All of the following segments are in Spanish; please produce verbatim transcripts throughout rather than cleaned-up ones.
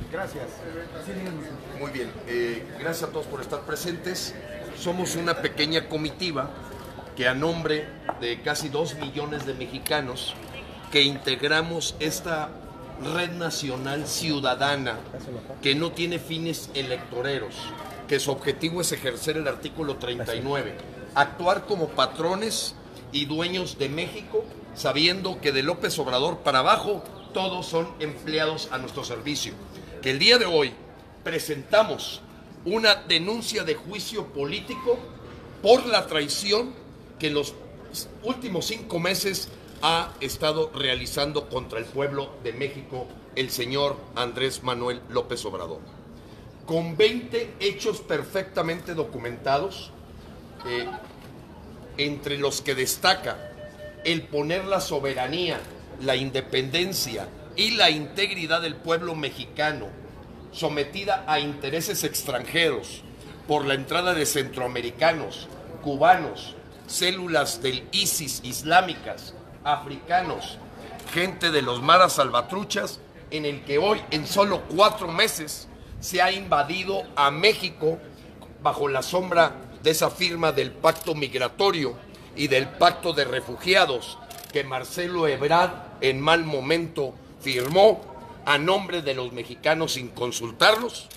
Gracias. Muy bien, eh, gracias a todos por estar presentes. Somos una pequeña comitiva que a nombre de casi dos millones de mexicanos que integramos esta red nacional ciudadana que no tiene fines electoreros, que su objetivo es ejercer el artículo treinta y nueve, actuar como patrones y dueños de México, sabiendo que de López Obrador para abajo todos son empleados a nuestro servicio. Que el día de hoy presentamos una denuncia de juicio político por la traición que en los últimos cinco meses ha estado realizando contra el pueblo de México el señor Andrés Manuel López Obrador. Con veinte hechos perfectamente documentados, eh, entre los que destaca el poner la soberanía, la independencia y la integridad del pueblo mexicano sometida a intereses extranjeros por la entrada de centroamericanos, cubanos, células del ISIS islámicas, africanos, gente de los maras salvatruchas, en el que hoy en solo cuatro meses se ha invadido a México bajo la sombra de esa firma del pacto migratorio y del pacto de refugiados que Marcelo Ebrard en mal momento firmó a nombre de los mexicanos sin consultarlos,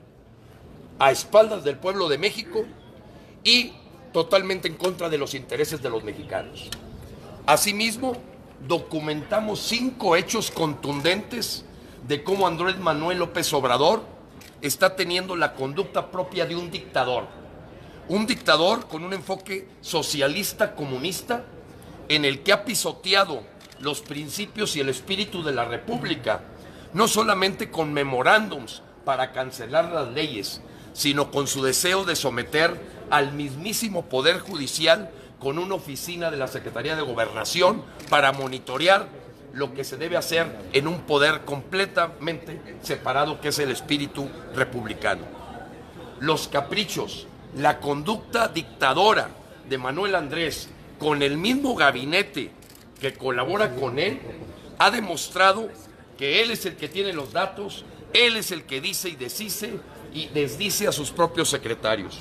a espaldas del pueblo de México y totalmente en contra de los intereses de los mexicanos. Asimismo, documentamos cinco hechos contundentes de cómo Andrés Manuel López Obrador está teniendo la conducta propia de un dictador. Un dictador con un enfoque socialista comunista en el que ha pisoteado los principios y el espíritu de la República, no solamente con memorándums para cancelar las leyes, sino con su deseo de someter al mismísimo Poder Judicial con una oficina de la Secretaría de Gobernación para monitorear lo que se debe hacer en un poder completamente separado que es el espíritu republicano. Los caprichos, la conducta dictadora de Manuel Andrés con el mismo gabinete que colabora con él ha demostrado que él es el que tiene los datos, él es el que dice y desdice y desdice a sus propios secretarios.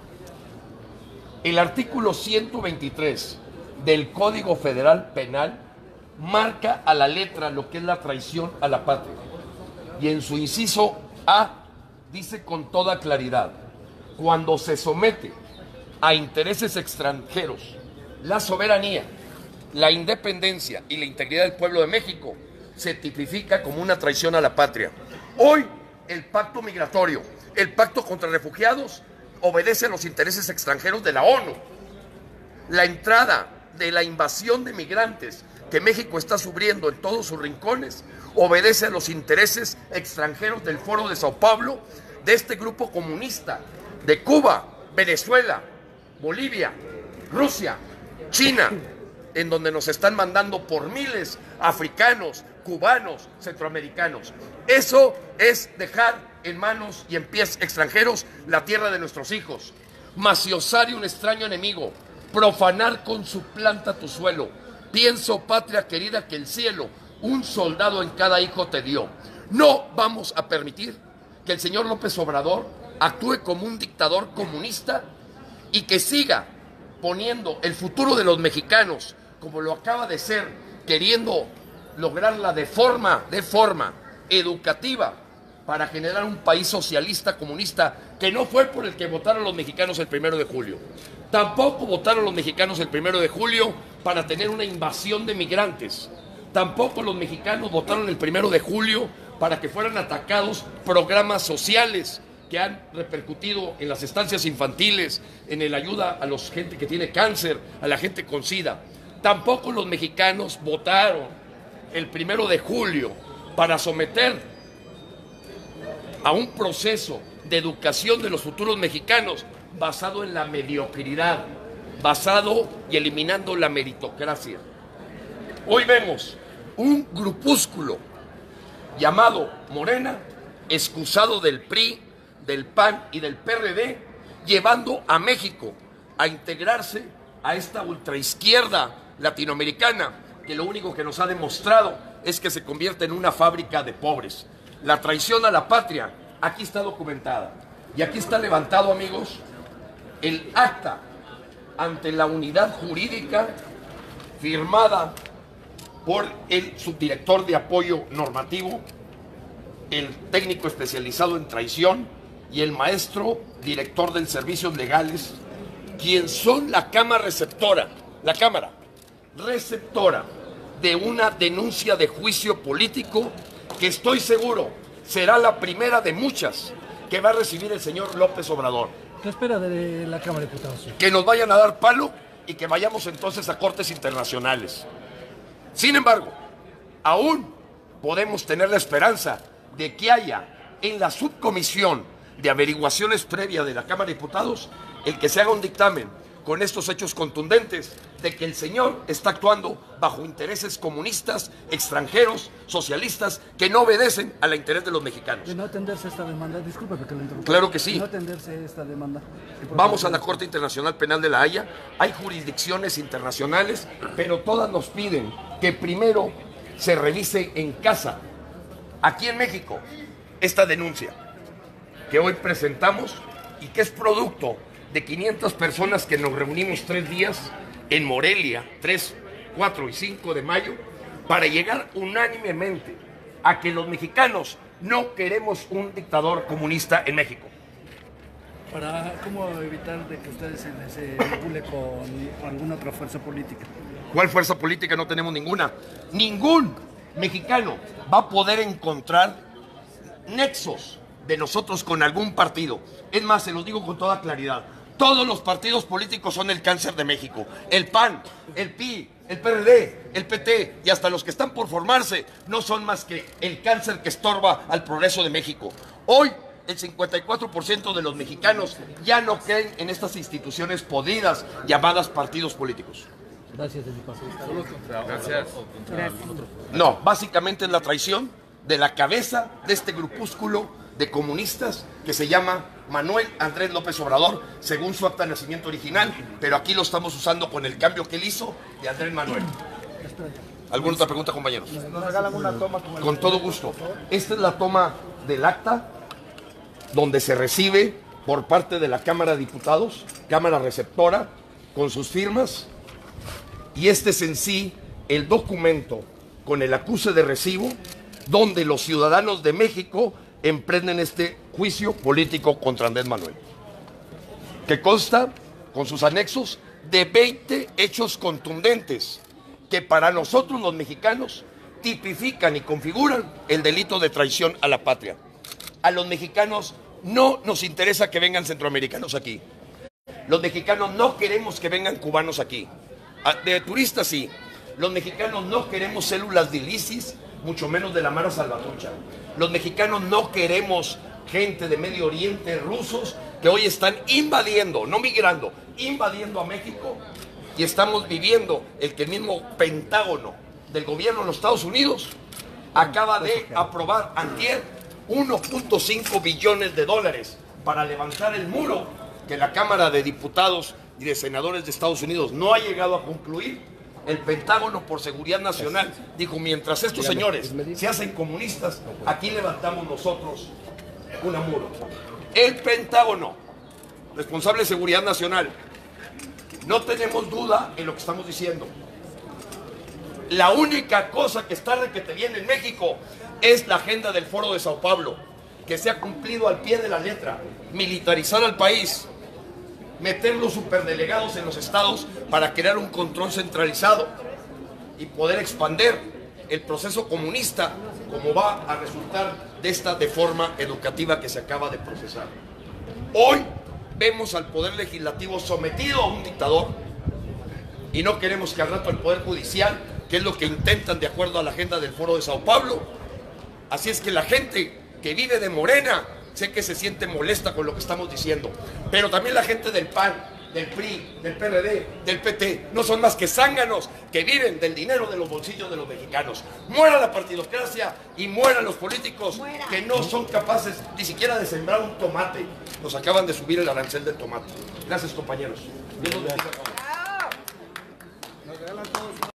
El artículo ciento veintitrés del Código Federal Penal marca a la letra lo que es la traición a la patria. Y en su inciso A dice con toda claridad: cuando se somete a intereses extranjeros la soberanía, la independencia y la integridad del pueblo de México, se tipifica como una traición a la patria. Hoy el pacto migratorio, el pacto contra refugiados, obedece a los intereses extranjeros de la ONU. La entrada de la invasión de migrantes que México está sufriendo en todos sus rincones obedece a los intereses extranjeros del Foro de Sao Paulo, de este grupo comunista, de Cuba, Venezuela, Bolivia, Rusia, China, en donde nos están mandando por miles africanos, cubanos, centroamericanos. Eso es dejar en manos y en pies extranjeros la tierra de nuestros hijos. Maciosar un extraño enemigo, profanar con su planta tu suelo. Pienso, patria querida, que el cielo un soldado en cada hijo te dio. No vamos a permitir que el señor López Obrador actúe como un dictador comunista y que siga poniendo el futuro de los mexicanos, como lo acaba de ser, queriendo lograrla de forma, de forma educativa, para generar un país socialista, comunista, que no fue por el que votaron los mexicanos el primero de julio. Tampoco votaron los mexicanos el primero de julio para tener una invasión de migrantes. Tampoco los mexicanos votaron el primero de julio para que fueran atacados programas sociales que han repercutido en las estancias infantiles, en el ayuda a la gente que tiene cáncer, a la gente con SIDA. Tampoco los mexicanos votaron el primero de julio para someter a un proceso de educación de los futuros mexicanos basado en la mediocridad, basado y eliminando la meritocracia. Hoy vemos un grupúsculo llamado Morena, excusado del P R I, del P A N y del P R D, llevando a México a integrarse a esta ultraizquierda latinoamericana, que lo único que nos ha demostrado es que se convierte en una fábrica de pobres. la traición a la patria, aquí está documentada. Y aquí está levantado, amigos, el acta ante la unidad jurídica firmada por el subdirector de apoyo normativo, el técnico especializado en traición y el maestro director de servicios legales, quien son la cámara receptora, la cámara receptora de una denuncia de juicio político que estoy seguro será la primera de muchas que va a recibir el señor López Obrador. ¿Qué espera de la Cámara de Diputados? Que nos vayan a dar palo y que vayamos entonces a cortes internacionales. Sin embargo, aún podemos tener la esperanza de que haya en la subcomisión de averiguaciones previas de la Cámara de Diputados el que se haga un dictamen con estos hechos contundentes de que el señor está actuando bajo intereses comunistas, extranjeros, socialistas, que no obedecen al interés de los mexicanos. De no atenderse esta demanda, disculpe que lo interrumpa. Claro que sí. De no atenderse esta demanda. Vamos a la Corte Internacional Penal de La Haya, hay jurisdicciones internacionales, pero todas nos piden que primero se revise en casa, aquí en México, esta denuncia que hoy presentamos y que es producto de quinientas personas que nos reunimos tres días en Morelia, tres, cuatro y cinco de mayo, para llegar unánimemente a que los mexicanos no queremos un dictador comunista en México. Para cómo evitar de que ustedes se, se vincule con alguna otra fuerza política. ¿Cuál fuerza política? No tenemos ninguna. Ningún mexicano va a poder encontrar nexos de nosotros con algún partido. Es más, se los digo con toda claridad. Todos los partidos políticos son el cáncer de México. El P A N, el P I, el P R D, el P T y hasta los que están por formarse no son más que el cáncer que estorba al progreso de México. Hoy, el cincuenta y cuatro por ciento de los mexicanos ya no creen en estas instituciones podridas llamadas partidos políticos. Gracias, diputado. Gracias. No, básicamente es la traición de la cabeza de este grupúsculo de comunistas que se llama Manuel Andrés López Obrador, según su acta de nacimiento original, pero aquí lo estamos usando con el cambio que él hizo de Andrés Manuel. ¿Alguna otra pregunta, compañeros? ¿Nos regalan una toma? Como Con todo gusto. Esta es la toma del acta donde se recibe por parte de la Cámara de Diputados, Cámara Receptora, con sus firmas, y este es en sí el documento con el acuse de recibo donde los ciudadanos de México emprenden este juicio político contra Andrés Manuel, que consta, con sus anexos, de veinte hechos contundentes que para nosotros los mexicanos tipifican y configuran el delito de traición a la patria. A los mexicanos no nos interesa que vengan centroamericanos aquí. Los mexicanos no queremos que vengan cubanos aquí. De turistas sí. Los mexicanos no queremos células de ISIS, mucho menos de la Mara Salvatrucha. Los mexicanos no queremos gente de Medio Oriente, rusos, que hoy están invadiendo, no migrando, invadiendo a México, y estamos viviendo el que el mismo Pentágono del gobierno de los Estados Unidos acaba de aprobar antier uno punto cinco billones de dólares para levantar el muro que la Cámara de Diputados y de Senadores de Estados Unidos no ha llegado a concluir. El Pentágono, por seguridad nacional, dijo, mientras estos señores se hacen comunistas, aquí levantamos nosotros una muro. El Pentágono, responsable de seguridad nacional, no tenemos duda en lo que estamos diciendo. La única cosa que está requete bien en México es la agenda del Foro de Sao Paulo, que se ha cumplido al pie de la letra, militarizar al país, meter los superdelegados en los estados para crear un control centralizado y poder expandir el proceso comunista como va a resultar de esta deforma educativa que se acaba de procesar. Hoy vemos al Poder Legislativo sometido a un dictador y no queremos que al rato el Poder Judicial, que es lo que intentan de acuerdo a la agenda del Foro de Sao Paulo. Así es que la gente que vive de Morena, sé que se siente molesta con lo que estamos diciendo, pero también la gente del P A N, del P R I, del P R D, del P T, no son más que zánganos que viven del dinero de los bolsillos de los mexicanos. Muera la partidocracia y mueran los políticos Muera. que no son capaces ni siquiera de sembrar un tomate. Nos acaban de subir el arancel del tomate. Gracias, compañeros. Dios los bendiga.